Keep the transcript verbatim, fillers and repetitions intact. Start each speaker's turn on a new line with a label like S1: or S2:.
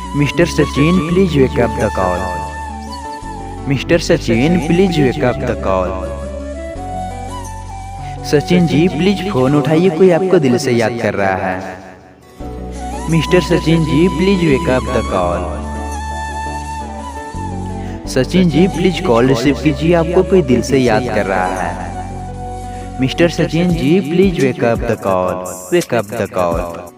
S1: Mister Sachin, please wake up the call. Mister Sachin, please wake up the call. Sachin ji, please phone उठाइए, कोई आपको दिल से याद कर रहा है। Mister Sachin ji, please wake up the call. Sachin ji, please call receive कीजिए, आपको कोई दिल से याद कर रहा है। Mister Sachin ji, please wake up the call. Wake up the call.